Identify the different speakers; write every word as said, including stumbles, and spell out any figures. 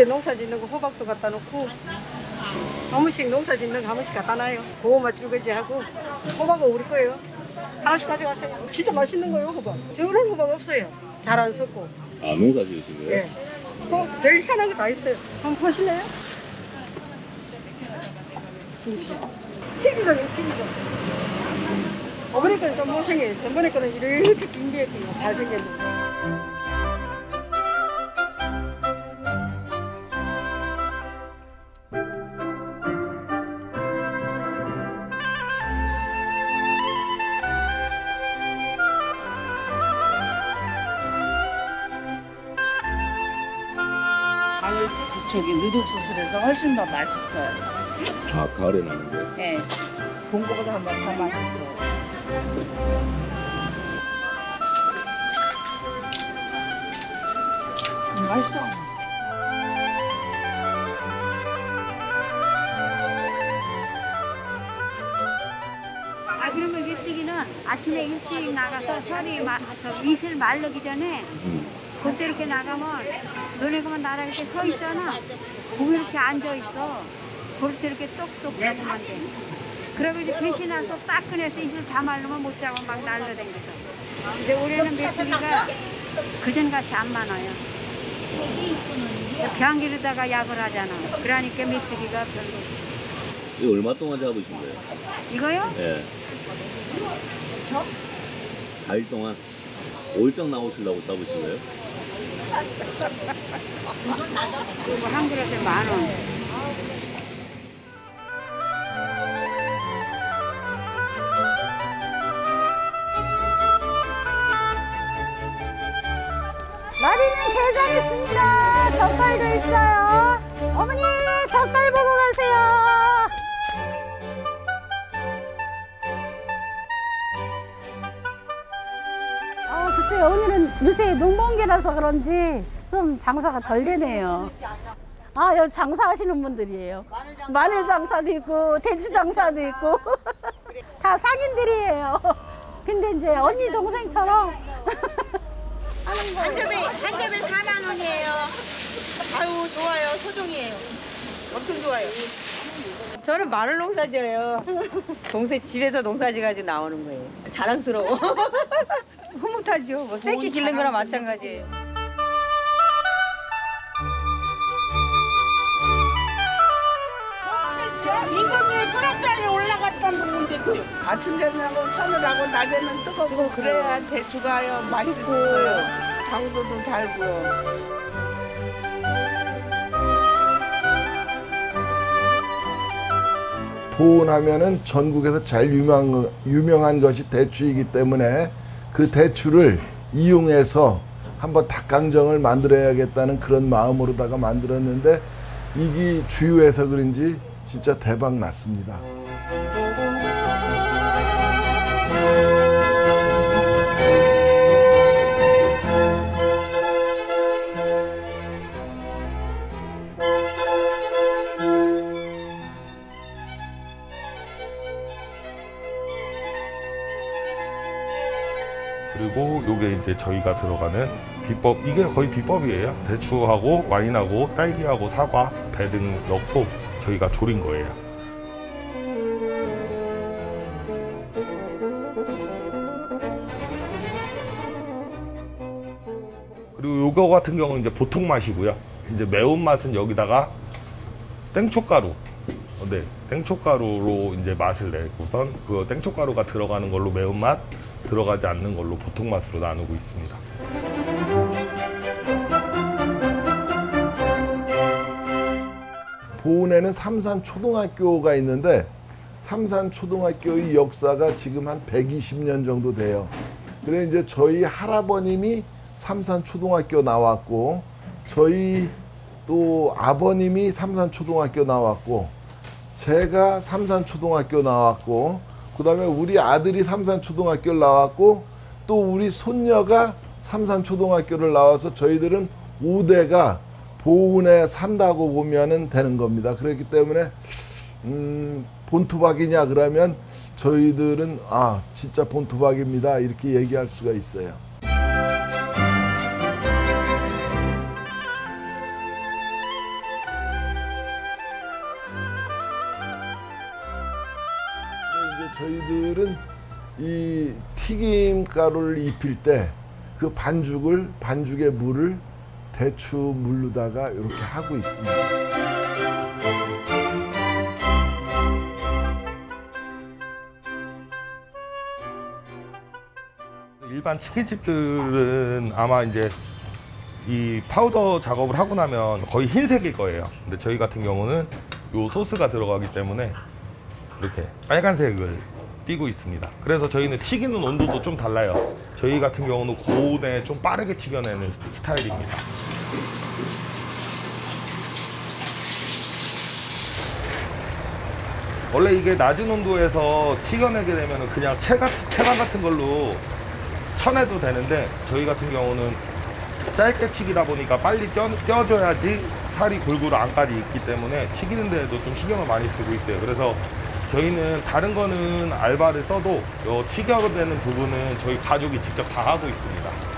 Speaker 1: 집에 농사 짓는 거 호박도 갖다 놓고 한 번씩 농사 짓는 거 한 번씩 갖다 놔요. 고구마 쭈개지 하고 호박은 우리 거예요. 하나씩 가져가세요. 진짜 맛있는 거예요 호박. 저런 호박 없어요. 잘 안 썩고.
Speaker 2: 아 농사 지으신 거예요?
Speaker 1: 예. 어, 별 희한한 게 다 있어요. 한번 보실래요? 튀기죠, 튀기죠. 어머니 거는 좀 못생겨요. 전번에 거는 이렇게 긴 게 잘생겼는데.
Speaker 3: 가을 저기 누룩수술에서 훨씬 더 맛있어요.
Speaker 2: 아 가을에 나는 거예요?
Speaker 3: 네. 본 거보다 더 맛있어요. 음, 맛있어.
Speaker 4: 아 그러면 일찍이는 아침에 일찍 나가서 설이 마, 저 이슬 마르기 전에
Speaker 2: 음.
Speaker 4: 그때 이렇게 나가면 너네가만 나랑 이렇게 서 있잖아. 거기 이렇게 앉아 있어. 그럴 때 이렇게 똑똑 잡으면 돼. 그러고 이제 대신해서 딱 꺼내서 이슬 다 말르면 못 잡으면 막 날라다니면서. 근데 올해는 메뚜기가 그전같이 안 많아요. 병기르다가 약을 하잖아. 그러니까 메뚜기가 별로.
Speaker 2: 이거 얼마 동안 잡으신 거예요?
Speaker 4: 이거요?
Speaker 2: 예.
Speaker 4: 저?
Speaker 2: 사 일 동안 올적 나오시려고 잡으신 거예요?
Speaker 4: 그리고 한 그릇에 만 원.
Speaker 5: 마리는 게장 있습니다. 젓갈도 있어요. 어머니 젓갈 보고 가세요. 아 글쎄요 오늘은 요새 농번기라서 그런지 좀 장사가 덜 되네요. 아 여기 장사하시는 분들이에요. 마늘 장사도 있고 대추 장사도 있고 다 상인들이에요. 근데 이제 언니 동생처럼 하는
Speaker 6: 한
Speaker 5: 거예요.
Speaker 6: 점에 한 점에 사만 원이에요. 아유 좋아요. 소중이에요. 엄청 좋아요. 저는 마늘 농사 지어요. 동생 집에서 농사 지어가지고 나오는 거예요. 자랑스러워. 흐뭇하죠. 뭐 새끼 기른 거랑 마찬가지예요.
Speaker 3: 임금님 수락산에 올라갔던 부분 대추. 아침 저녁하고 천을하고 낮에는 뜨겁고 그래야 대추가 맛있어요. 당도도 달고요.
Speaker 7: 보온하면은 전국에서 제일 유명, 유명한 것이 대추이기 때문에 그 대추를 이용해서 한번 닭강정을 만들어야겠다는 그런 마음으로다가 만들었는데 이게 주유해서 그런지 진짜 대박 났습니다.
Speaker 8: 그리고 요게 이제 저희가 들어가는 비법, 이게 거의 비법이에요. 대추하고 와인하고 딸기하고 사과, 배 등 넣고 저희가 졸인 거예요. 그리고 요거 같은 경우는 이제 보통 맛이고요. 이제 매운맛은 여기다가 땡초가루, 어, 네, 땡초가루로 이제 맛을 내고선 그 땡초가루가 들어가는 걸로 매운맛, 들어가지 않는 걸로 보통 맛으로 나누고 있습니다.
Speaker 7: 보은에는 삼산초등학교가 있는데 삼산초등학교의 역사가 지금 한 백이십 년 정도 돼요. 그래 이제 저희 할아버님이 삼산초등학교 나왔고 저희 또 아버님이 삼산초등학교 나왔고 제가 삼산초등학교 나왔고 그 다음에 우리 아들이 삼산초등학교를 나왔고 또 우리 손녀가 삼산초등학교를 나와서 저희들은 오 대가 보은에 산다고 보면은 되는 겁니다. 그렇기 때문에 음, 본토박이냐 그러면 저희들은 아 진짜 본토박입니다 이렇게 얘기할 수가 있어요. 이제 저희들은 이 튀김 가루를 입힐 때 그 반죽을 반죽의 물을 대추 물로다가 이렇게 하고 있습니다.
Speaker 8: 일반 치킨집들은 아마 이제 이 파우더 작업을 하고 나면 거의 흰색일 거예요. 근데 저희 같은 경우는 요 소스가 들어가기 때문에 이렇게 빨간색을 띄고 있습니다. 그래서 저희는 튀기는 온도도 좀 달라요. 저희 같은 경우는 고온에 좀 빠르게 튀겨내는 스타일입니다. 원래 이게 낮은 온도에서 튀겨내게 되면 그냥 채가, 채감 같은 걸로 쳐내도 되는데 저희 같은 경우는 짧게 튀기다 보니까 빨리 껴, 껴줘야지 살이 골고루 안까지 익기 때문에 튀기는 데에도 좀 신경을 많이 쓰고 있어요. 그래서 저희는 다른 거는 알바를 써도 요 튀겨되는 부분은 저희 가족이 직접 다 하고 있습니다.